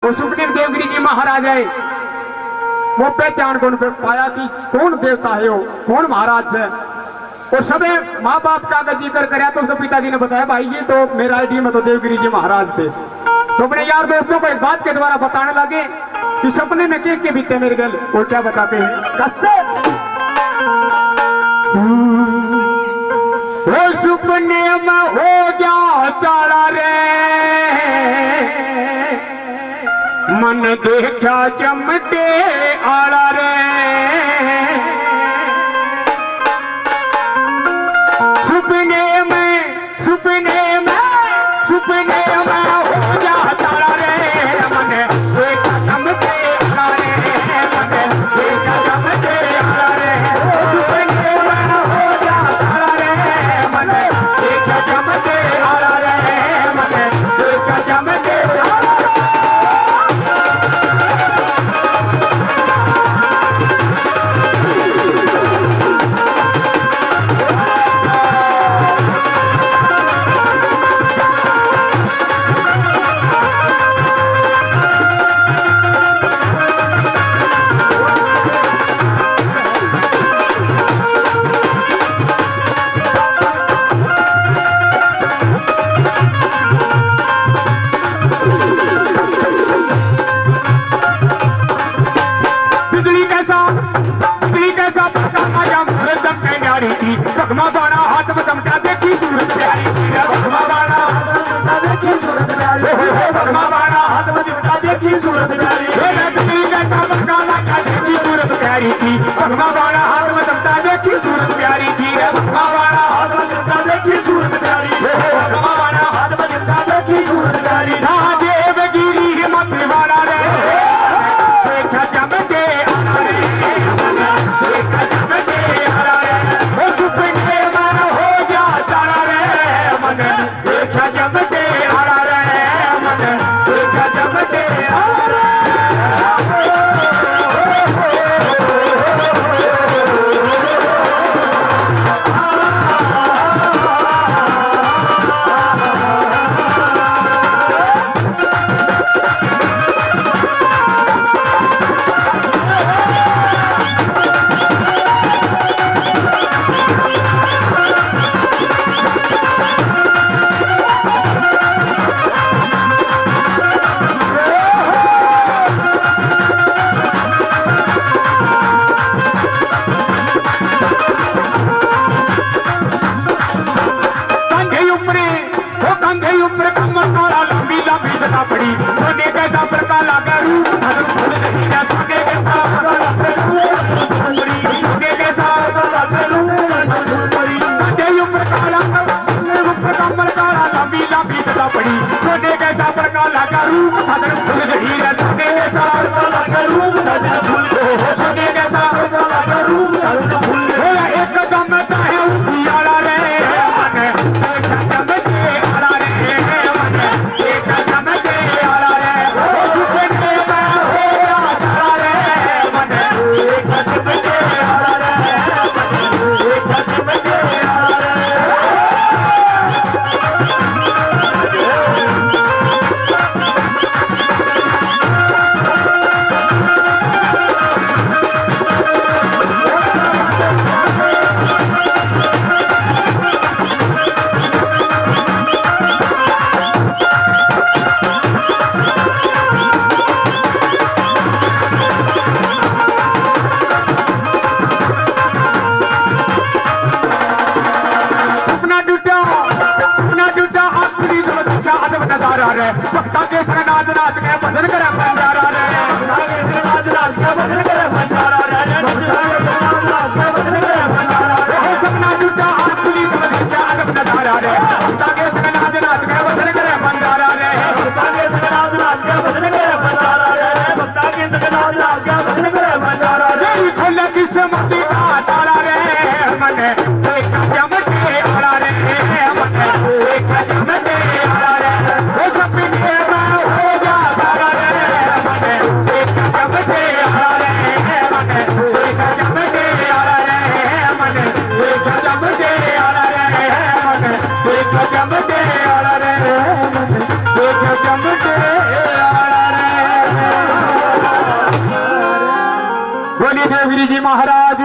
वो सुखदेव देवगिरी जी महाराज है, वो पहचान कौन पे पाया कि कौन देवता है वो, कौन महाराज है। और सबे माँ बाप का अगर जिक्र कराया तो उसके पिताजी ने बताया भाई ये तो मेरा आईडी में तो देवगिरी जी महाराज थे। तो अपने यार दोस्तों को एक बात के द्वारा बताने लगे कि सपने में के बीते मेरे गल। और क्या बताते हैं, कससे वो सपने में हो गया तारा रे, मन देखा चमटे आला रे, सपने में सपने में सपने में हो गया तारा रे, मन देखा चमटे आला रे, मन देखा चमटे आला रे, सपने में हो गया तारा रे, मन देखा चमटे आला रे, मन देखा चमटे आला रे। भगमा बाणा हाथ में चमका देखी सूरत प्यारी थी, भगमा बाणा हाथ में चमका देखी सूरत प्यारी, भगमा बाणा हाथ में चमका देखी सूरत प्यारी, देखी सूरत प्यारी थी, भगमा बाणा हाथ में चमका देखी सूरत प्यारी थी, भगमा बाणा हाथ में चमका देखी सूरत प्यारी, भगमा बाणा हाथ में चमका देखी सूरत प्यारी, देवगिरी हिम्मत वाला रे, देखा चमके आला रे, देखा चमके आला रे, सपने में हो गया तारा रे, मन देखा चमके आला रे, मन देखा चमके आला रे। पड़ी सोने के सापर का लागा रूप धर फूल नहीं ना, सोने के सापर का लागा रूप सोने के सापर का लागा रूप कंधे ऊपर काला ऊपर कमर काला लंबी लंबी सदा पड़ी, सोने के सापर का लागा रूप धर फूल नहीं ना, सोने के सापर का लागा रूप धर फूल, सोने के सापर का लागा रूप धर फूल, एक दम है उठियाला रे, मन देखा चमके आला रे, मन देखा चमके आला रे, सपने में हो गया तारा रे, मन देखा चमके आला रे, मन देखा चमके आला रे। बोलिए देवगिरी जी महाराज।